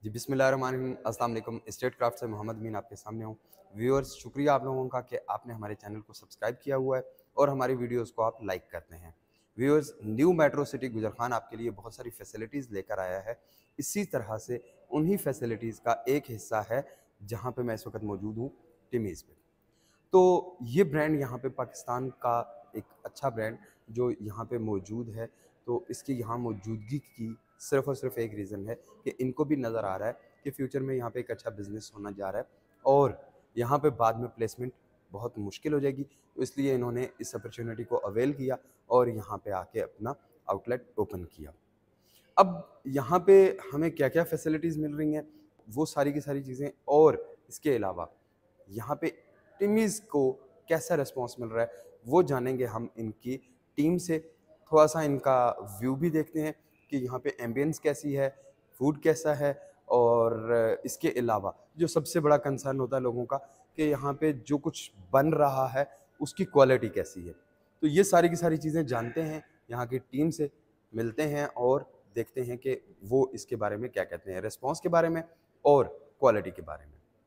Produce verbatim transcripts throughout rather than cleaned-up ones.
जी बिस्मिल्लाहिर्रहमानिर्रहीम। अस्सलाम वालेकुम। स्टेट क्राफ्ट से मोहम्मद मीन आपके सामने हूँ। व्यूअर्स, शुक्रिया आप लोगों का कि आपने हमारे चैनल को सब्सक्राइब किया हुआ है और हमारी वीडियोस को आप लाइक करते हैं। Viewers, new metro city Gujar Khan आपके लिए बहुत सारी फैसिलिटीज़ लेकर आया है। इसी तरह से उन्हीं फैसिलिटीज़ का एक हिस्सा है जहाँ पे मैं इस वक्त मौजूद हूँ, टिमीज़ पे। तो ये ब्रांड यहाँ पे पाकिस्तान का एक अच्छा ब्रांड जो यहाँ पे मौजूद है, तो इसकी यहाँ मौजूदगी की सिर्फ़ और सिर्फ एक रीज़न है कि इनको भी नज़र आ रहा है कि फ्यूचर में यहाँ पे एक अच्छा बिज़नेस होना जा रहा है और यहाँ पे बाद में प्लेसमेंट बहुत मुश्किल हो जाएगी। तो इसलिए इन्होंने इस अपॉर्चुनिटी को अवेल किया और यहाँ पे आके अपना आउटलेट ओपन किया। अब यहाँ पे हमें क्या-क्या फैसिलिटीज़ मिल रही हैं, वो सारी की सारी चीज़ें और इसके अलावा यहाँ पे टिमीज़ को कैसा रिस्पॉन्स मिल रहा है, वो जानेंगे हम इनकी टीम से। थोड़ा-सा इनका व्यू भी देखते हैं कि यहाँ पे एम्बियंस कैसी है, फूड कैसा है और इसके अलावा जो सबसे बड़ा कंसर्न होता है लोगों का कि यहाँ पे जो कुछ बन रहा है, उसकी क्वालिटी कैसी है। तो ये सारी की सारी चीज़ें जानते हैं, यहाँ की टीम से मिलते हैं और देखते हैं कि वो इसके बारे में क्या कहते हैं, रिस्पॉन्स के बारे में और क्वालिटी के बारे में।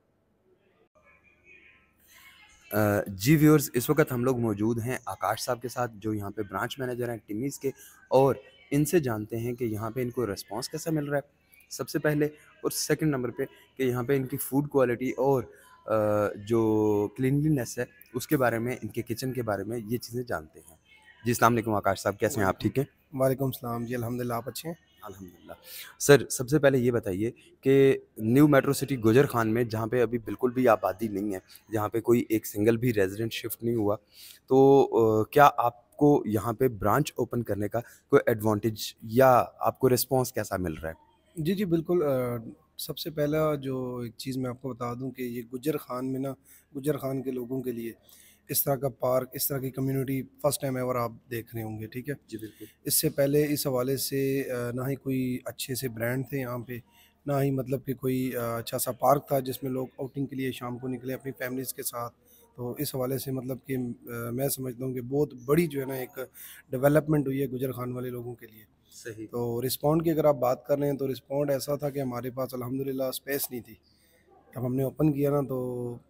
अ, जी व्यूअर्स, इस वक्त हम लोग मौजूद हैं आकाश साहब के साथ जो यहाँ पे ब्रांच मैनेजर हैं टिमीज़ के, और इनसे जानते हैं कि यहाँ पे इनको रिस्पांस कैसा मिल रहा है सबसे पहले, और सेकंड नंबर पे कि यहाँ पे इनकी फ़ूड क्वालिटी और अ, जो क्लीनलीनेस है उसके बारे में, इनके किचन के बारे में ये चीज़ें जानते हैं। जी अस्सलाम वालेकुम आकाश साहब, कैसे हैं आप, ठीक हैं? वालेकुम सलाम जी, अल्हम्दुलिल्लाह आप अच्छे हैं? अल्हम्दुलिल्लाह। सर, सबसे पहले ये बताइए कि new metro city Gujar Khan में जहाँ पे अभी बिल्कुल भी आबादी नहीं है, जहाँ पे कोई एक सिंगल भी रेज़िडेंट शिफ्ट नहीं हुआ, तो अ, क्या आपको यहाँ पे ब्रांच ओपन करने का कोई एडवांटेज या आपको रिस्पॉन्स कैसा मिल रहा है? जी, जी, बिल्कुल अ, सबसे पहला जो एक चीज़ मैं आपको बता दूँ कि ये गुज्जर खान में ना, गुज्जर खान के लोगों के लिए इस तरह का पार्क, इस तरह की कम्युनिटी फर्स्ट टाइम एवर आप देख रहे होंगे, ठीक है? जी, बिल्कुल। इससे पहले इस हवाले से अ, ना ही कोई अच्छे से ब्रांड थे यहाँ पे, ना ही मतलब कि कोई अ, अच्छा-सा पार्क था जिसमें लोग आउटिंग के लिए शाम को निकले अपनी फैमिलीज़ के साथ। तो इस हवाले से मतलब कि अ, मैं समझता हूँ कि बहुत बड़ी जो है ना एक डेवलपमेंट हुई है गुज्जर खान वाले लोगों के लिए। सही। तो रिस्पॉन्ड की अगर आप बात कर रहे हैं तो रिस्पॉन्ड ऐसा था कि हमारे पास अल्हम्दुलिल्लाह स्पेस नहीं थी। जब हमने ओपन किया ना तो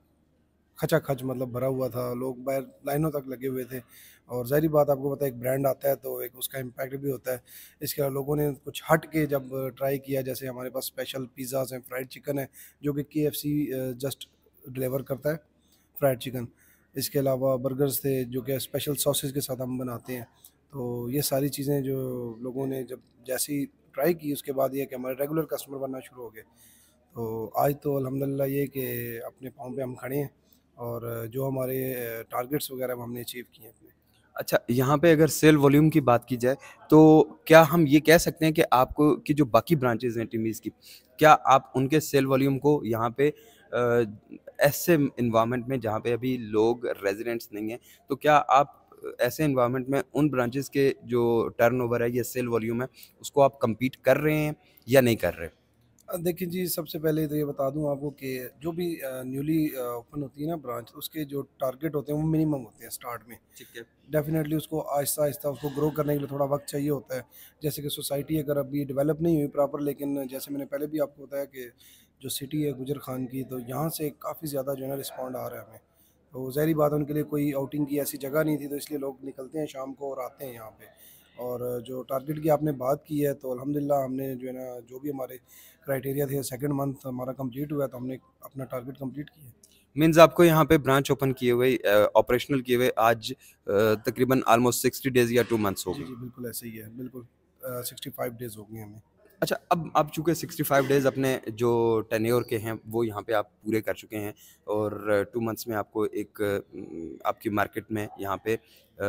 खचाखच मतलब भरा हुआ था, लोग बाहर लाइनों तक लगे हुए थे और ज़ाहिर-सी बात आपको पता है एक ब्रांड आता है तो एक उसका इम्पैक्ट भी होता है। इसके अलावा लोगों ने कुछ हट के जब ट्राई किया, जैसे हमारे पास स्पेशल पिज़्ज़ाज़ हैं, फ्राइड चिकन है जो कि केएफसी अ, जस्ट डिलीवर करता है, फ्राइड चिकन। इसके अलावा बर्गर्स थे जो कि स्पेशल सॉसेज के साथ हम बनाते हैं। तो ये सारी चीज़ें जो लोगों ने जब जैसे ही ट्राई की उसके बाद ये है कि हमारे रेगुलर कस्टमर बनना शुरू हो गए। तो आज तो अल्हम्दुलिल्लाह ये कि अपने पाँव पे हम खड़े हैं और जो हमारे अ, टारगेट्स वगैरह वो हमने अचीव किए हैं अपने। अच्छा, यहाँ पे अगर सेल वॉल्यूम की बात की जाए, तो क्या हम ये कह सकते हैं कि आपको की जो बाकी ब्रांचेज़ हैं टिमीज़ की, क्या आप उनके सेल वॉल्यूम को यहाँ पे अ, ऐसे एनवायरनमेंट में जहाँ पे अभी लोग रेज़िडेंट्स नहीं हैं, तो क्या आप ऐसे एनवायरनमेंट में उन ब्रांचेज़ के जो टर्नओवर है या सेल वॉल्यूम है, उसको आप कम्पीट कर रहे हैं या नहीं कर रहे? अ, देखिए जी, सबसे पहले तो ये बता दूँ आपको कि जो भी अ, न्यूली अ, ओपन होती है ना ब्रांच, उसके जो टारगेट होते हैं वो मिनिमम होते हैं स्टार्ट में। ठीक है। डेफ़िनेटली उसको आहिस्ता-आहिस्ता उसको ग्रो करने के लिए थोड़ा वक़्त चाहिए होता है। जैसे कि सोसाइटी अगर अभी डेवलप नहीं हुई प्रॉपर, लेकिन जैसे मैंने पहले भी आपको बताया कि जो सिटी है गुजर खान की, तो यहाँ से काफ़ी ज़्यादा जो है ना रिस्पॉन्ड आ रहा है हमें। तो ज़ाहिर-सी बात है उनके लिए कोई आउटिंग की ऐसी जगह नहीं थी, तो इसलिए लोग निकलते हैं शाम को और आते हैं यहाँ पे। और जो टारगेट की आपने बात की है तो अल्हम्दुलिल्लाह हमने जो है ना जो भी हमारे क्राइटेरिया थे, सेकंड मंथ हमारा कंप्लीट हुआ है, तो हमने अपना टारगेट कंप्लीट किया है। मीन्स आपको यहाँ पे ब्रांच ओपन किए हुए अ, ऑपरेशनल किए हुए आज अ, तकरीबन ऑलमोस्ट सिक्सटी डेज़ या टू मंथ्स हो जी, गए। जी, बिल्कुल ऐसे ही है, बिल्कुल अ, सिक्सटी फ़ाइव डेज़ हो गए हमें। अच्छा, अब आप चूँकि सिक्सटी फ़ाइव डेज़ अपने जो टेन्योर के हैं, वो यहाँ पे आप पूरे कर चुके हैं और टू मंथ्स में आपको एक उम, आपकी मार्केट में यहाँ पे अ,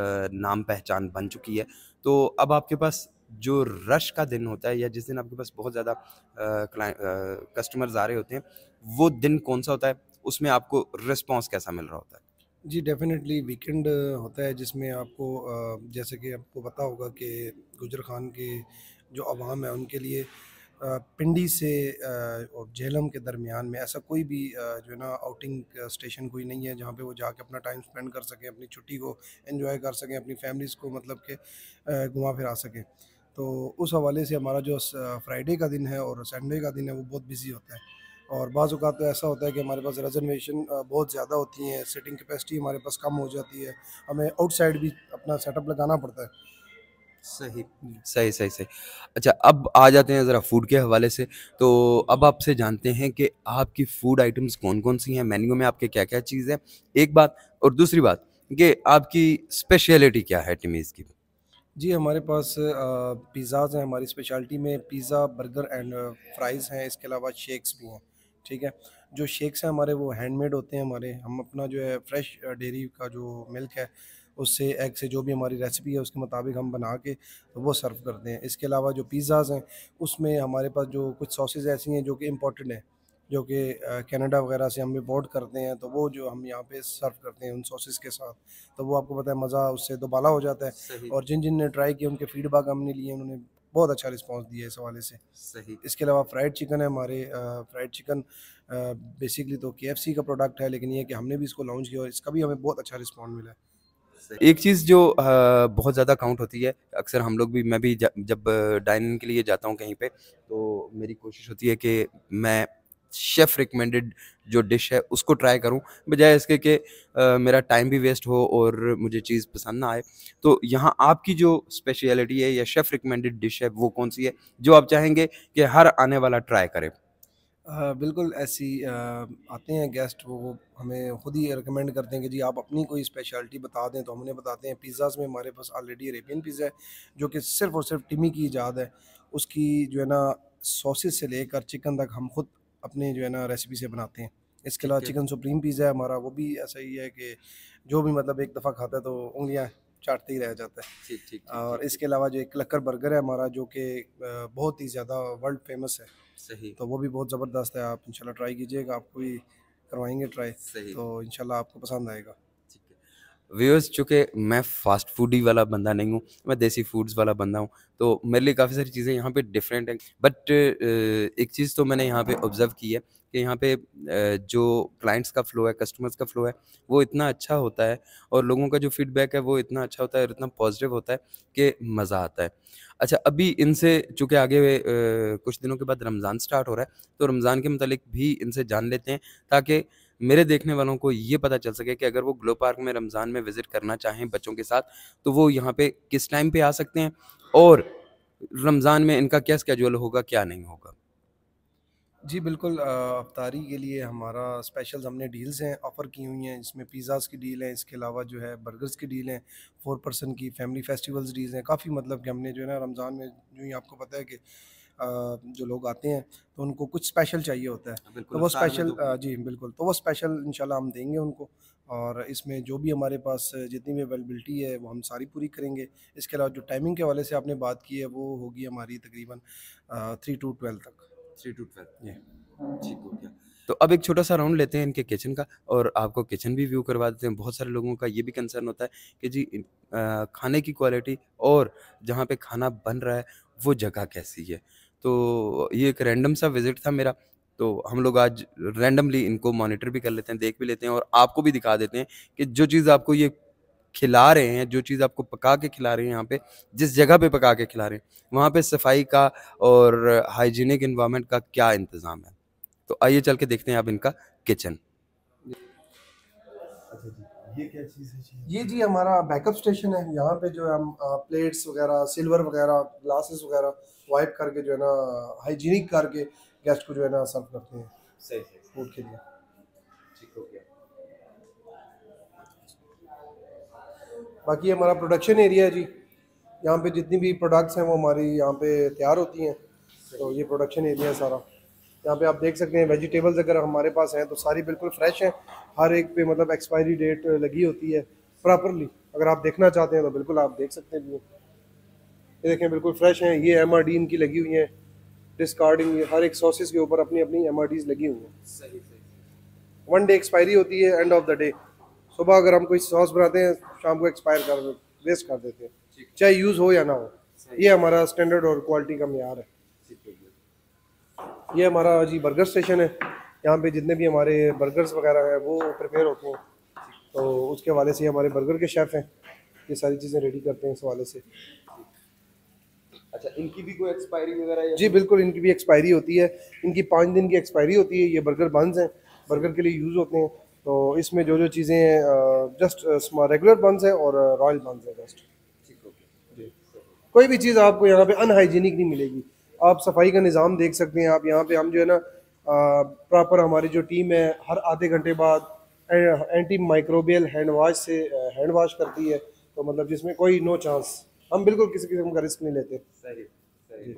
नाम-पहचान बन चुकी है। तो अब आपके पास जो रश का दिन होता है या जिस दिन आपके पास बहुत ज़्यादा अ, क्लाइ अ, कस्टमर्स आ रहे होते हैं, वो दिन कौन-सा होता है? उसमें आपको रिस्पॉन्स कैसा मिल रहा होता है? जी, डेफ़िनेटली वीकेंड होता है जिसमें आपको अ, जैसे कि आपको पता होगा कि गुजर खान के जो अवाम है उनके लिए अ, पिंडी से अ, और झेलम के दरमियान में ऐसा कोई भी अ, जो है ना आउटिंग स्टेशन कोई नहीं है जहाँ पे वो जाके अपना टाइम स्पेंड कर सकें, अपनी छुट्टी को एन्जॉय कर सकें, अपनी फैमिलीज़ को मतलब कि अ, घुमा फिरा सकें। तो उस हवाले से हमारा जो फ्राइडे का दिन है और संडे का दिन है वो बहुत बिजी होता है। और बाज़ औक़ात तो ऐसा होता है कि हमारे पास रिज़र्वेशन बहुत ज़्यादा होती हैं, सीटिंग कैपेसिटी हमारे पास कम हो जाती है, हमें आउटसाइड भी अपना सेटअप लगाना पड़ता है। सही, सही, सही, सही। अच्छा, अब आ जाते हैं ज़रा फूड के हवाले से, तो अब आपसे जानते हैं कि आपकी फूड आइटम्स कौन-कौन सी हैं, मेन्यू में आपके क्या-क्या चीज़ है? एक बात, और दूसरी बात कि आपकी स्पेशलिटी क्या है टिमीज़ की? जी, हमारे पास अ, पिज़्ज़ाज़ हैं, हमारी स्पेशलिटी में पिज़्ज़ा, बर्गर एंड फ्राइज़ हैं, इसके अलावा शेक्स भी हैं, ठीक है? जो शेक्स हैं हमारे वो हैंडमेड होते हैं हमारे, हम अपना जो है फ्रेश डेयरी का जो मिल्क है, उससे एग से जो भी हमारी रेसिपी है उसके मुताबिक हम बना के तो वो सर्व करते हैं। इसके अलावा जो पिज़्ज़ाज़ हैं, उसमें हमारे पास जो कुछ सॉसेज़ ऐसी हैं जो कि इम्पोर्टेड हैं, जो कि अ, कनाडा वगैरह से हम इम्पोर्ट करते हैं, तो वो जो हम यहाँ पे सर्व करते हैं उन सॉसेज़ के साथ, तो वो आपको पता है मज़ा उससे दोबाला हो जाता है। सही, और जिन-जिन ने ट्राई किया उनके फीडबैक हमने लिए, उन्होंने बहुत अच्छा रिस्पॉन्स दिया इस हवाले से। सही। इसके अलावा फ्राइड चिकन है हमारे, अ, फ्राइड चिकन अ, बेसिकली तो केएफसी का प्रोडक्ट है, लेकिन ये है कि हमने भी इसको लॉन्च किया और इसका भी हमें बहुत अच्छा रिस्पॉन्स मिला है। एक चीज़ जो अ, बहुत ज़्यादा काउंट होती है, अक्सर हम लोग भी, मैं भी ज जब डाइनिंग के लिए जाता हूँ कहीं पे, तो मेरी कोशिश होती है कि मैं शेफ़ रिकमेंडेड जो डिश है उसको ट्राई करूँ, बजाय इसके कि अ, मेरा टाइम भी वेस्ट हो और मुझे चीज़ पसंद ना आए। तो यहाँ आपकी जो स्पेशलिटी है या शेफ़ रिकमेंडेड डिश है वो कौन-सी है, जो आप चाहेंगे कि हर आने वाला ट्राई करे? अ, बिल्कुल ऐसी अ, आते हैं गेस्ट, वो वो हमें खुद ही रिकमेंड करते हैं कि जी आप अपनी कोई स्पेशलिटी बता दें, तो हम उन्हें बताते हैं। पिज़्ज़ाज़ में हमारे पास ऑलरेडी अरेबियन पिज़्ज़ा है, जो कि सिर्फ़ और सिर्फ़ टिम्मी की इजाद है। उसकी जो है ना सॉसेस से लेकर चिकन तक हम खुद अपने जो है ना रेसिपी से बनाते हैं। इसके अलावा ठीक है। चिकन सुप्रीम पिज़्ज़ा है हमारा, वो भी ऐसा ही है कि जो भी मतलब एक दफ़ा खाता है तो उँगलियाँ चाटते ही रह जाता है। ठीक, ठीक, ठीक, ठीक, और ठीक। इसके अलावा जो एक क्लकर बर्गर है हमारा, जो कि अ, बहुत ही ज़्यादा वर्ल्ड फ़ेमस है। सही, तो वो भी बहुत ज़बरदस्त है, आप इंशाल्लाह ट्राई कीजिएगा, आपको भी करवाएँगे ट्राई, सही। तो इंशाल्लाह आपको पसंद आएगा। ठीक है। व्यूअर्स, चूँकि मैं फ़ास्ट फूडी वाला बंदा नहीं हूँ, मैं देसी फूड्स वाला बंदा हूँ, तो मेरे लिए काफ़ी सारी चीज़ें यहाँ पे डिफरेंट हैं। बट अ, एक चीज़ तो मैंने यहाँ पे ऑब्ज़र्व की है कि यहाँ पे अ, जो क्लाइंट्स का फ़्लो है, कस्टमर्स का फ़्लो है, वो इतना अच्छा होता है और लोगों का जो फ़ीडबैक है, वो इतना अच्छा होता है और इतना पॉज़िटिव होता है कि मज़ा आता है। अच्छा, अभी इनसे चूँकि आगे अ, कुछ दिनों के बाद रमज़ान स्टार्ट हो रहा है, तो रमज़ान के मुतालिक भी इनसे जान लेते हैं, ताकि मेरे देखने वालों को ये पता चल सके कि अगर वो ग्लो पार्क में रमज़ान में विज़िट करना चाहें बच्चों के साथ, तो वो यहाँ पे किस टाइम पे आ सकते हैं और रमज़ान में इनका क्या स्केड्यूल होगा, क्या नहीं होगा? जी बिल्कुल, अ, इफ्तारी के लिए हमारा स्पेशल्स हमने डील्स हैं ऑफ़र की हुई हैं, इसमें पिज़्ज़ाज़ की डील है, इसके अलावा जो है बर्गर्स की डील है, फोर पर्सन की फैमिली फेस्टिवल्स डील्स हैं, काफ़ी मतलब कि हमने जो है ना रमज़ान में यूँ ही आपको पता है कि अ, जो लोग आते हैं तो उनको कुछ स्पेशल चाहिए होता है, तो बिल्कुल, वो इफ्तार में स्पेशल तो अ, जी बिल्कुल, तो वो स्पेशल इंशाल्लाह हम देंगे उनको। और इसमें जो भी हमारे पास जितनी भी अवेलेबिलिटी है वो हम सारी पूरी करेंगे। इसके अलावा जो टाइमिंग के हवाले से आपने बात की है वो होगी हमारी तकरीबन अ, थ्री टू ट्वेल्व तक। Three to twelve. जी। ठीक हो गया। तो अब एक छोटा-सा राउंड लेते हैं इनके किचन का और आपको किचन भी व्यू करवा देते हैं। बहुत सारे लोगों का ये भी कंसर्न होता है कि जी इन अ, खाने की क्वालिटी और जहाँ पे खाना बन रहा है, वो जगह कैसी है? तो ये एक रैंडम सा विज़िट था मेरा, तो हम लोग आज रैंडमली इनको मॉनिटर भी कर लेते हैं, देख भी लेते हैं और आपको भी दिखा देते हैं कि जो चीज़ आपको ये खिला रहे हैं, जो चीज़ आपको पका के खिला रहे हैं यहाँ पे, जिस जगह पे पका के खिला रहे हैं, वहाँ पे सफाई का और हाइजीनिक एनवायरनमेंट का क्या इंतज़ाम है? तो आइए चल के देखते हैं अब इनका किचन। अच्छा जी, ये क्या चीज़ है जी? ये जी हमारा बैकअप स्टेशन है, यहाँ पे जो है हम अ, प्लेट्स वगैरह, सिल्वर वगैरह, ग्लासेस वगैरह वाइप करके जो है ना हाइजीनिक करके गेस्ट को जो है ना सर्व करते हैं सही, सही, सही। फूड के लिए। ठीक हो गया। बाकी हमारा प्रोडक्शन एरिया है जी, यहाँ पे जितनी भी प्रोडक्ट्स हैं वो हमारी यहाँ पे तैयार होती हैं, तो ये प्रोडक्शन एरिया है सारा। यहाँ पे आप देख सकते हैं वेजिटेबल्स अगर हमारे पास हैं तो सारी बिल्कुल फ्रेश हैं, हर एक पे मतलब एक्सपायरी डेट लगी होती है प्रॉपरली। अगर आप देखना चाहते हैं तो बिल्कुल आप देख सकते हैं। ये देखें बिल्कुल फ्रेश हैं, ये एम आर डी इनकी लगी हुई हैं, डिस्कार्डिंग, हर एक सॉसेस के ऊपर अपनी अपनी एम आर डीज लगी हुई हैं। सही, सही। वन डे एक्सपायरी होती है, एंड ऑफ द डे। सुबह अगर हम कोई सॉस बनाते हैं शाम को एक्सपायर कर वेस्ट कर देते हैं, ठीक, चाहे यूज़ हो या ना हो। सही, ये हमारा स्टैंडर्ड और क्वालिटी का मेयार है। ठीक हो गया। ये हमारा जी बर्गर स्टेशन है, यहाँ पे जितने भी हमारे बर्गर्स वगैरह हैं वो प्रिपेयर होते हैं, तो उसके हवाले से हमारे बर्गर के शेफ़ हैं, ये सारी चीज़ें रेडी करते हैं इस हवाले से। अच्छा, इनकी भी कोई एक्सपायरी वगैरह या जी बिल्कुल, इनकी भी एक्सपायरी होती है। इनकी पाँच दिन की एक्सपायरी होती है। ये बर्गर बन्स हैं, बर्गर के लिए यूज़ होते हैं। तो इसमें जो जो चीज़ें हैं जस्ट रेगुलर बन्स हैं और रॉयल बन्स हैं जस्ट। ठीक हो गया जी, कोई भी चीज़ आपको यहाँ पे अनहाइजीनिक नहीं मिलेगी। आप सफाई का निज़ाम देख सकते हैं। आप यहाँ पे हम जो है ना प्रॉपर हमारी जो टीम है हर आधे घंटे बाद एंटी माइक्रोबियल हैंड वॉश से हैंड वॉश करती है। तो मतलब जिसमें कोई नो चांस, हम बिल्कुल किसी किस्म का रिस्क नहीं लेते। सही सही।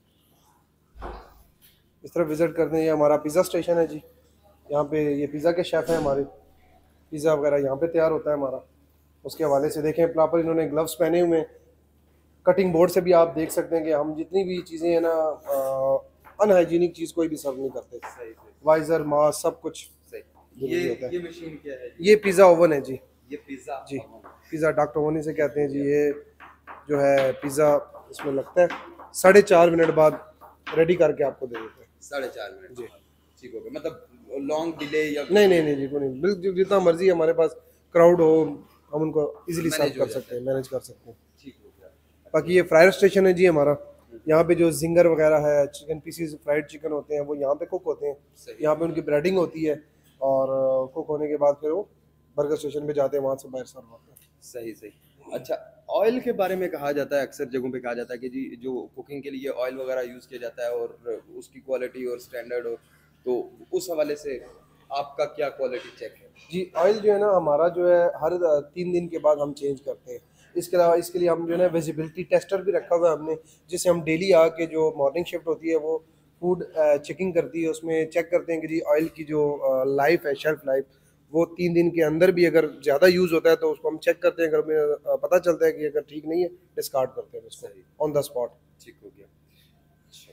इस तरह विज़िट करते हैं। ये हमारा पिज़्ज़ा स्टेशन है जी। यहाँ पे ये पिज़्ज़ा के शेफ़ हैं हमारे। पिज़्ज़ा वगैरह यहाँ पे तैयार होता है हमारा। उसके हवाले से देखें प्रॉपर इन्होंने ग्लव्स पहने हुए हैं। कटिंग बोर्ड से भी आप देख सकते हैं कि हम जितनी भी चीज़ें हैं ना अनहाइजीनिक चीज़ कोई भी सर्व नहीं करते। सही सही वाइज़र मास्क सब कुछ सही। जरूरी ये होता है। ये मशीन क्या है जी? ये पिज़्ज़ा ओवन है जी। ये पिज्जा जी पिज़्ज़ा डॉक्टर ओवन से कहते हैं जी। ये जो है पिज़्ज़ा इसमें लगता है साढ़े चार मिनट बाद रेडी करके आपको दे देते हैं। साढ़े चार मिनट जी ठीक हो गया। मतलब लॉन्ग डिले या नहीं नहीं नहीं जी कोई नहीं, बिल्कुल जितना मर्जी हमारे पास क्राउड हो हम उनको इजीली Manage सर्व हो कर जाता सकते हैं, मैनेज कर सकते हैं। ठीक हो गया। बाकी ये फ्रायर स्टेशन है जी हमारा। यहाँ पे जो जिंगर वगैरह है, चिकन पीसीज फ्राइड चिकन होते हैं वो यहाँ पे कुक होते हैं। सही यहाँ पे उनकी ब्रेडिंग होती है और कुक होने के बाद फिर वो बर्गर स्टेशन पे जाते हैं, वहाँ से बाहर सर्व होते हैं। सही सही। अच्छा, ऑयल के बारे में कहा जाता है, अक्सर जगहों पे कहा जाता है कि जी जो कुकिंग के लिए ऑयल वगैरह यूज़ किया जाता है और उसकी क्वालिटी और स्टैंडर्ड हो, तो उस हवाले से आपका क्या क्वालिटी चेक है? जी ऑयल जो है ना हमारा जो है हर तीन दिन के बाद हम चेंज करते हैं। इसके अलावा इसके लिए हम जो है ना विजिबिलिटी टेस्टर भी रखा हुआ है हमने, जिससे हम डेली आके जो मॉर्निंग शिफ्ट होती है वो फूड चेकिंग करती है। उसमें चेक करते हैं कि जी ऑयल की जो लाइफ है, शेल्फ लाइफ, वो तीन दिन के अंदर भी अगर ज़्यादा यूज़ होता है तो उसको हम चेक करते हैं। अगर हमें अ, पता चलता है कि अगर ठीक नहीं है डिस्कार्ड करते हैं उसको सही। On the spot. ठीक हो गया। अच्छा।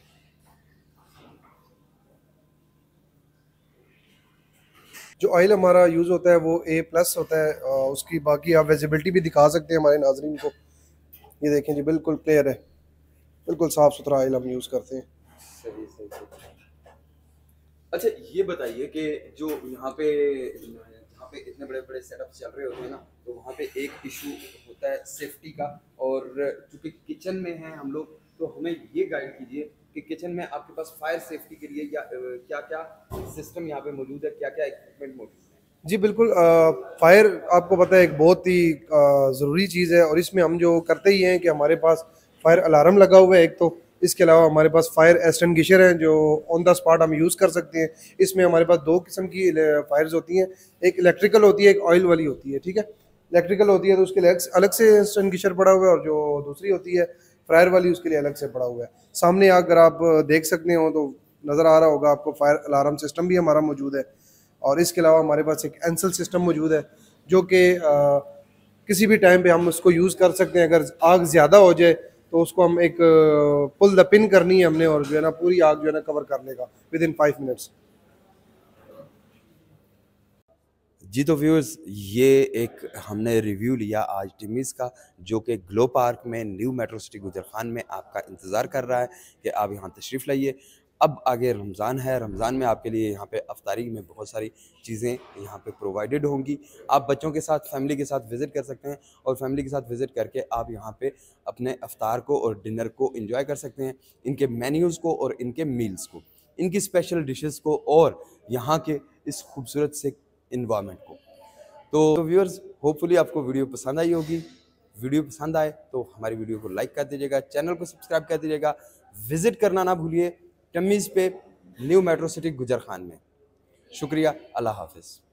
जो ऑयल हमारा यूज़ होता है वो ए प्लस होता है। अ, उसकी बाकी आप विजिबिलिटी भी दिखा सकते हैं हमारे नाजरीन को। ये देखें जी बिल्कुल क्लियर है, बिल्कुल साफ़ सुथरा ऑयल हम यूज़ करते हैं। सही सही सही। अच्छा, ये बताइए कि जो यहाँ पे जहाँ पे इतने बड़े बड़े सेटअप चल रहे होते हैं ना, तो वहाँ पे एक इशू होता है सेफ्टी का। और चूंकि किचन में हैं हम लोग, तो हमें ये गाइड कीजिए कि किचन में आपके पास फायर सेफ्टी के लिए या क्या क्या सिस्टम यहाँ पे मौजूद है, क्या क्या इक्विपमेंट मौजूद है? जी बिल्कुल, फायर आपको पता है एक बहुत ही ज़रूरी चीज़ है और इसमें हम जो करते ही हैं कि हमारे पास फायर अलार्म लगा हुआ है एक तो। इसके अलावा हमारे पास फायर एक्सटिंग्विशर हैं जो ऑन द स्पॉट हम यूज़ कर सकते हैं। इसमें हमारे पास दो किस्म की फायर्स होती हैं, एक इलेक्ट्रिकल होती है, एक ऑयल वाली होती है। ठीक है, इलेक्ट्रिकल होती है तो उसके लिए अलग अलग से एक्सटिंग्विशर पड़ा हुआ है और जो दूसरी होती है फायर वाली उसके लिए अलग से पड़ा हुआ है। सामने अगर आप देख सकते हो तो नज़र आ रहा होगा आपको, फायर अलार्म सिस्टम भी हमारा मौजूद है। और इसके अलावा हमारे पास एक एंसल सिस्टम मौजूद है जो कि किसी भी टाइम पे हम उसको यूज़ कर सकते हैं। अगर आग ज़्यादा हो जाए तो उसको हम एक पुल द पिन करनी है हमने और जो है ना पूरी आग जो है ना कवर कर लेगा विद इन फाइव मिनट्स। जी तो व्यूअर्स, ये एक हमने रिव्यू लिया आज टिम्मीज़ का, जो कि ग्लो पार्क में new metro city Gujar Khan में आपका इंतज़ार कर रहा है कि आप यहाँ तशरीफ़ लाइए। अब आगे रमज़ान है, रमज़ान में आपके लिए यहाँ पे अफ्तारी में बहुत सारी चीज़ें यहाँ पे प्रोवाइडेड होंगी। आप बच्चों के साथ, फैमिली के साथ विज़िट कर सकते हैं और फैमिली के साथ विज़िट करके आप यहाँ पे अपने अफ्तार को और डिनर को एंजॉय कर सकते हैं, इनके मेन्यूज़ को और इनके मील्स को, इनकी स्पेशल डिशेस को और यहाँ के इस खूबसूरत से इन्वायरमेंट को। तो व्यूअर्स, होपफुली आपको वीडियो पसंद आई होगी। वीडियो पसंद आए तो हमारी वीडियो को लाइक कर दीजिएगा, चैनल को सब्सक्राइब कर दीजिएगा, विजिट करना ना भूलिए टिम्मीज़ पे new metro city Gujar Khan में। शुक्रिया, अल्लाह हाफिज़।